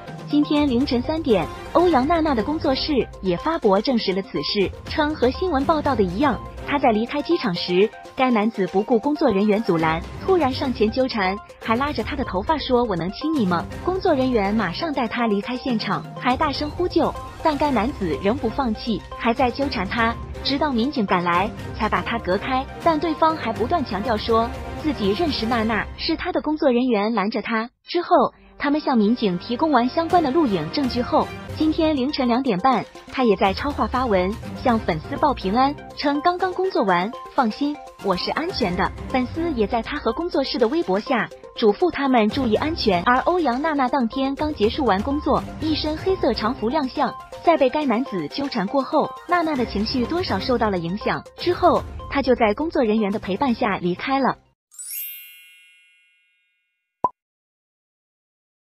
今天凌晨3点，欧阳娜娜的工作室也发博证实了此事，称和新闻报道的一样，她在离开机场时，该男子不顾工作人员阻拦，突然上前纠缠，还拉着她的头发说：“我能亲你吗？”工作人员马上带她离开现场，还大声呼救，但该男子仍不放弃，还在纠缠她，直到民警赶来才把她隔开。但对方还不断强调说自己认识娜娜，是他的工作人员拦着他。之后他们向民警提供完相关的录影证据后，今天凌晨2点半，他也在超话发文向粉丝报平安，称刚刚工作完，放心，我是安全的。粉丝也在他和工作室的微博下嘱咐他们注意安全。而欧阳娜娜当天刚结束完工作，一身黑色常服亮相，在被该男子纠缠过后，娜娜的情绪多少受到了影响，之后她就在工作人员的陪伴下离开了。